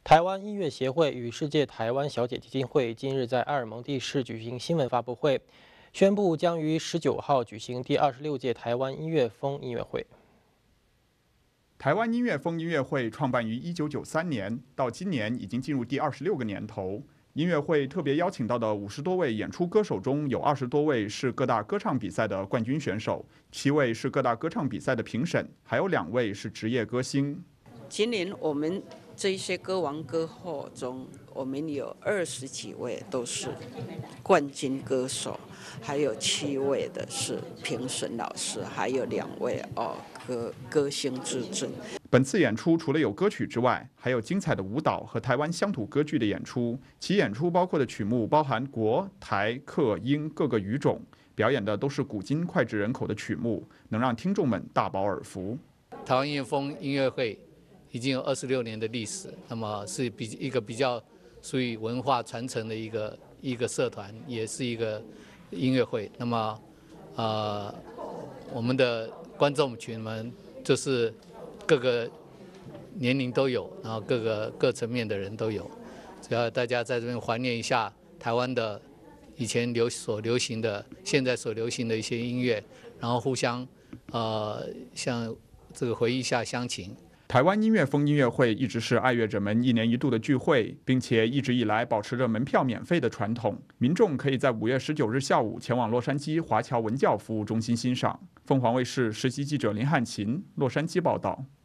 台湾音乐协会与世界台湾小姐基金会今日在埃尔蒙蒂市举行新闻发布会，宣布将于19号举行第26届台湾音乐风音乐会。 台湾音乐风音乐会创办于1993年，到今年已经进入第26个年头。音乐会特别邀请到的50多位演出歌手中，有20多位是各大歌唱比赛的冠军选手，7位是各大歌唱比赛的评审，还有2位是职业歌星。 今年我们这一些歌王歌后中，我们有20几位都是冠军歌手，还有7位的是评审老师，还有2位歌星至尊。 本次演出除了有歌曲之外，还有精彩的舞蹈和台湾乡土歌剧的演出。其演出包括的曲目包含国、台、客、英各个语种，表演的都是古今脍炙人口的曲目，能让听众们大饱耳福。 台湾音乐风音乐会已经有26年的历史，那么是一个比较属于文化传承的一个社团，也是一个音乐会。那么，我们的观众群们就是各个年龄都有，然后各层面的人都有。只要大家在这边怀念一下台湾的以前所流行的、现在所流行的一些音乐，然后互相像这个回忆一下乡情。 台湾音乐风音乐会一直是爱乐者们1年1度的聚会，并且一直以来保持着门票免费的传统。民众可以在5月19日下午前往洛杉矶华侨文教服务中心欣赏。凤凰卫视实习记者林汉琴，洛杉矶报道。